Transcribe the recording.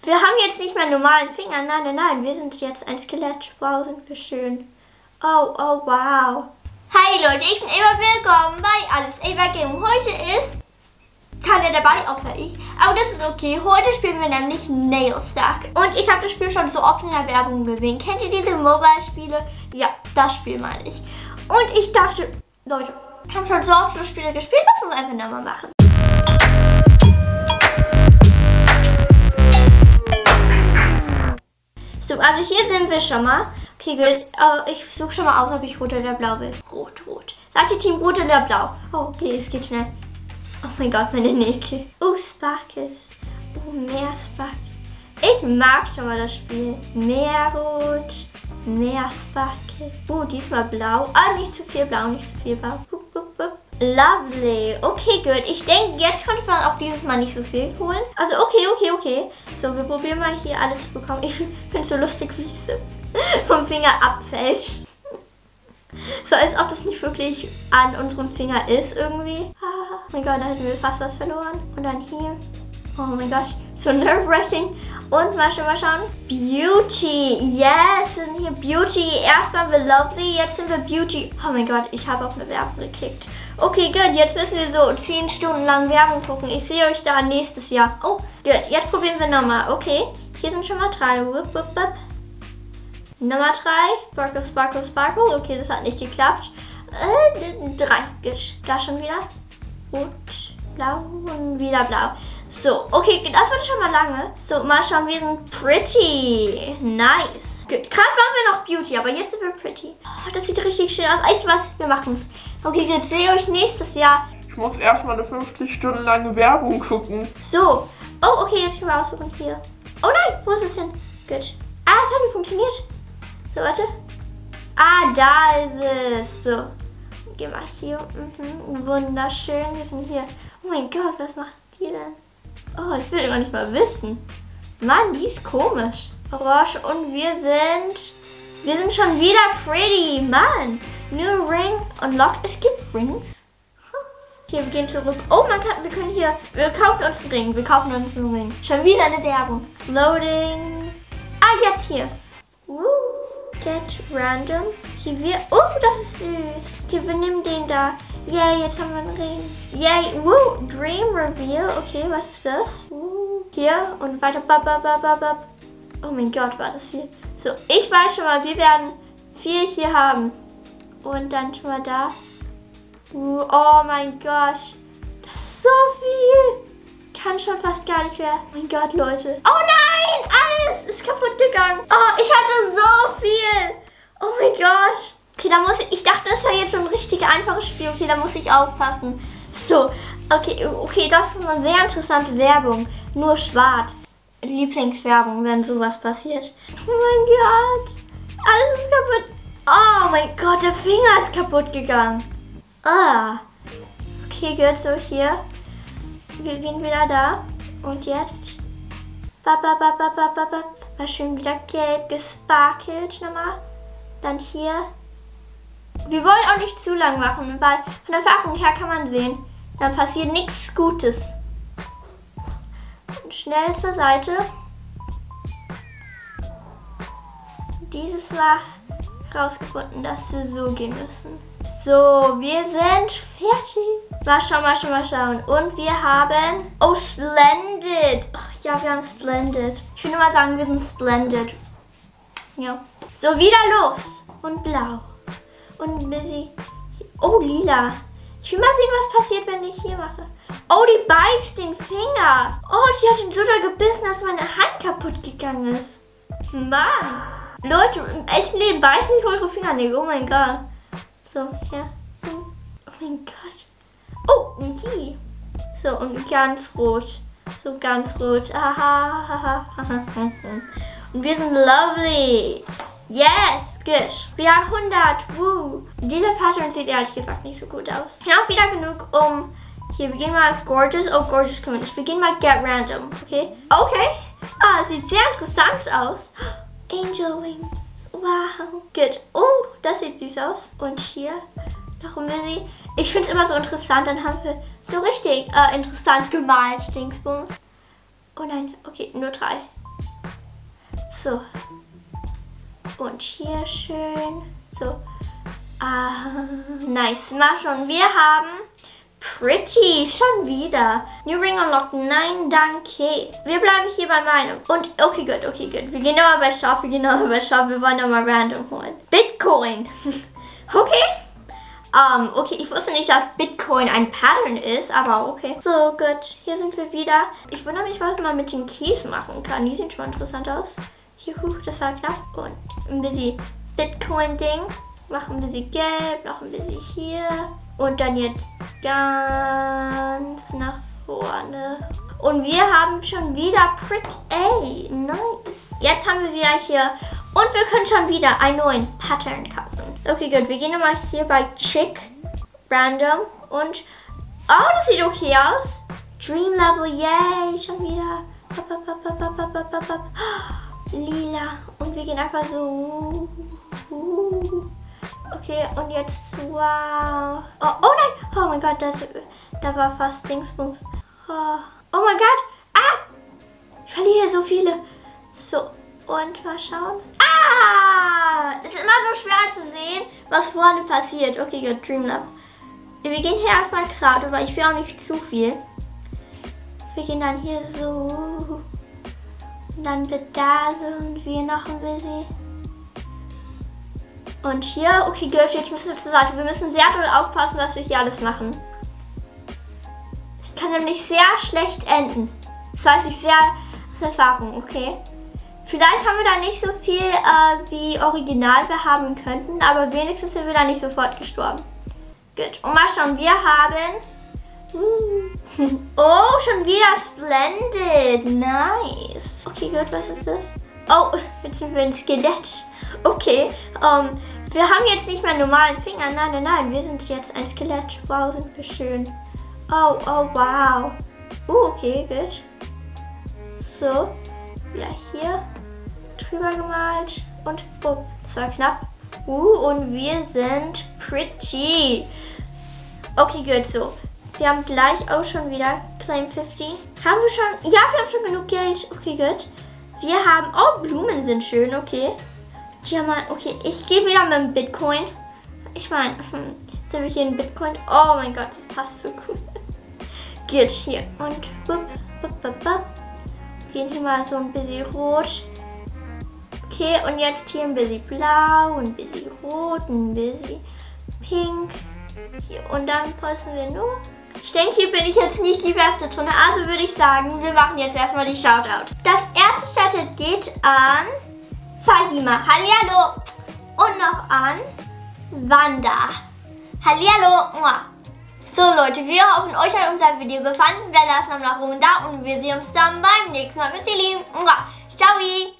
Wir haben jetzt nicht mehr normalen Finger. Nein, nein, nein. Wir sind jetzt ein Skelett. Wow, sind wir schön. Oh, oh, wow. Hi Leute, ich bin Eva. Willkommen bei Alles Eva Game. Heute ist keiner dabei, außer ich. Aber das ist okay. Heute spielen wir nämlich Nail Stuck. Und ich habe das Spiel schon so oft in der Werbung gesehen. Kennt ihr diese Mobile-Spiele? Ja, das Spiel meine ich. Und ich dachte, Leute, ich habe schon so oft so Spiele gespielt. Lass uns einfach nochmal machen. So, also hier sind wir schon mal. Okay, gut. Ich suche schon mal aus, ob ich rot oder blau will. Rot, rot. Sagt ihr Team rot oder blau? Oh, okay, es geht schnell. Oh mein Gott, meine Nägel. Sparkles. Mehr Sparkles. Ich mag schon mal das Spiel. Mehr rot, mehr Sparkles. Diesmal blau. Nicht zu viel blau, nicht zu viel blau. Lovely. Okay, gut. Ich denke, jetzt konnte man auch dieses Mal nicht so viel holen. Also, okay. So, wir probieren mal hier alles zu bekommen. Ich finde es so lustig, wie es vom Finger abfällt. So, als ob das nicht wirklich an unserem Finger ist irgendwie. Oh mein Gott, da hätten wir fast was verloren. Und dann hier. Oh mein Gott, so nerve-wracking. Und mal schauen. Beauty. Yes, wir sind hier Beauty. Erst waren wir Lovely, jetzt sind wir Beauty. Oh mein Gott, ich habe auf eine Werbung geklickt. Okay, gut, jetzt müssen wir so 10 Stunden lang Werbung gucken. Ich sehe euch da nächstes Jahr. Oh, gut, jetzt probieren wir nochmal. Okay, hier sind schon mal 3. Wupp, wupp, wupp. Nummer 3. Sparkle, Sparkle, Sparkle. Okay, das hat nicht geklappt. 3. Da schon wieder. Rot, blau und wieder blau. So, okay, das wird schon mal lange. So, mal schauen, wir sind pretty. Nice. Gut, gerade waren wir noch Beauty, aber jetzt sind wir pretty. Oh, das sieht richtig schön aus. Weißt du was? Wir machen es. Okay, jetzt sehe ich euch nächstes Jahr. Ich muss erstmal eine 50 Stunden lange Werbung gucken. So. Oh, okay, jetzt können wir aussuchen hier. Oh nein, wo ist es hin? Gut. Es hat nicht funktioniert. So, warte. Da ist es. So. Geh mal hier. Wunderschön. Wir sind hier. Oh mein Gott, was macht die denn? Oh, ich will gar nicht mal wissen. Mann, die ist komisch. Orange und wir sind schon wieder pretty. Mann. New Ring unlocked. Es gibt Rings. Okay, wir gehen zurück. Oh, wir kaufen uns einen Ring. Wir kaufen uns einen Ring. Schon wieder eine Werbung. Loading. Jetzt hier. Get random. Hier das ist süß. Okay, wir nehmen den da. Yay, jetzt haben wir einen Ring. Yay, Dream Reveal. Okay, was ist das? Hier und weiter. Oh mein Gott, war das viel. So, ich weiß schon mal, wir werden 4 hier haben. Und dann schon mal da. Oh mein Gott. Das ist so viel. Kann schon fast gar nicht mehr. Oh mein Gott, Leute. Oh nein, alles ist kaputt gegangen. Oh, ich hatte so viel. Oh mein Gott. Okay, ich dachte, das wäre jetzt schon ein richtig einfaches Spiel. Okay, da muss ich aufpassen. So, okay, das ist eine sehr interessante Werbung. Nur schwarz. Lieblingswerbung, wenn sowas passiert. Oh mein Gott. Alles ist kaputt. Oh mein Gott, der Finger ist kaputt gegangen. Okay, gut, so hier. Wir gehen wieder da. Und jetzt. War schön wieder gelb gesparkelt nochmal. Dann hier. Wir wollen auch nicht zu lang machen, weil von der Farbung her kann man sehen, dann passiert nichts Gutes. Und schnell zur Seite. Dieses Mal herausgefunden, dass wir so gehen müssen. So, wir sind fertig. Mal schauen. Und wir haben... Oh, Splendid. Ja, wir haben Splendid. Ich würde mal sagen, wir sind Splendid. Ja. So, wieder los. Und blau. Und busy. Oh, lila. Ich will mal sehen, was passiert, wenn ich hier mache. Oh, die beißt den Finger. Oh, die hat ihn so doll gebissen, dass meine Hand kaputt gegangen ist. Mann. Leute, im echten Leben beißt nicht eure Fingernägel. Oh mein Gott. So, ja. Oh mein Gott. Oh, ein Key. So, und ganz rot. So, ganz rot. Aha. Und wir sind lovely. Yes, gut. Wir haben 100. Woo. Dieser Pattern sieht ehrlich gesagt nicht so gut aus. Ich habe auch wieder genug, um... Hier, wir gehen mal Gorgeous. Oh, Gorgeous können wir nicht. Wir gehen mal Get Random, okay? Okay. Sieht sehr interessant aus. Angel Wings. Wow. Gut. Oh, das sieht süß aus. Und hier noch ein Busy. Ich finde es immer so interessant. Dann haben wir so richtig interessant gemalt, Dingsbums. Oh nein. Okay, nur 3. So. Und hier schön. So. Nice. Mal schon. Wir haben Pretty. Schon wieder. New Ring unlocked. Nein, danke. Wir bleiben hier bei meinem. Und okay, gut, okay, gut. Wir gehen nochmal bei Shop. Wir wollen nochmal random holen. Bitcoin. Okay. Okay, ich wusste nicht, dass Bitcoin ein Pattern ist, aber okay. So, gut. Hier sind wir wieder. Ich wundere mich, was man mit den Keys machen kann. Die sehen schon interessant aus. Juhu, das war knapp. Und ein bisschen Bitcoin-Ding. Machen wir sie gelb, machen wir sie hier. Und dann jetzt ganz nach vorne. Und wir haben schon wieder Pretty. Nice. Jetzt haben wir wieder hier. Und wir können schon wieder einen neuen Pattern kaufen. Okay, gut. Wir gehen nochmal hier bei Chick. Random. Und, oh, das sieht okay aus. Dream Level, yay. Schon wieder. Lila. Und wir gehen einfach so. Okay, und jetzt, wow. Oh nein. Oh mein Gott, da war fast Dingsbums. Oh mein Gott. Ah. Ich verliere so viele. So, und mal schauen. Es ist immer so schwer zu sehen, was vorne passiert. Okay, gut, Dreamlab. Wir gehen hier erstmal gerade, weil ich will auch nicht zu viel. Wir gehen dann hier so. Und dann wird da so und wir noch ein bisschen. Und hier, okay, gut, jetzt müssen wir zur Seite. Wir müssen sehr doll aufpassen, was wir hier alles machen. Es kann nämlich sehr schlecht enden. Das weiß ich sehr aus Erfahrung, okay? Vielleicht haben wir da nicht so viel wie original wir haben könnten, aber wenigstens sind wir da nicht sofort gestorben. Gut, und mal schauen, wir haben... Oh, schon wieder Splendid. Nice. Okay, gut, was ist das? Oh, jetzt sind wir ein Skelett. Okay, wir haben jetzt nicht mehr normalen Finger. Nein, wir sind jetzt ein Skelett. Wow, sind wir schön. Oh, wow. Okay, gut. So, wieder hier drüber gemalt. Und, oh, das war knapp. Und wir sind Pretty. Okay, gut, so. Wir haben gleich auch schon wieder Claim 50. Haben wir schon? Ja, wir haben schon genug Geld. Okay, gut. Wir haben, oh, Blumen sind schön, okay. Diamant, okay, ich gehe wieder mit dem Bitcoin. Ich meine, sind wir hier in Bitcoin? Oh mein Gott, das passt so gut. Gut, hier. Und, gehen hier mal so ein bisschen rot. Okay, und jetzt hier ein bisschen blau, ein bisschen rot, ein bisschen pink. Hier, und dann passen wir nur. Ich denke, hier bin ich jetzt nicht die beste drin. Also würde ich sagen, wir machen jetzt erstmal die Shoutouts. Das erste Shoutout geht an Fahima. Hallihallo. Und noch an Wanda. Hallihallo. So Leute, wir hoffen, euch hat unser Video gefallen. Wir lassen einen Daumen nach oben da und wir sehen uns dann beim nächsten Mal. Bis ihr Lieben. Ciao.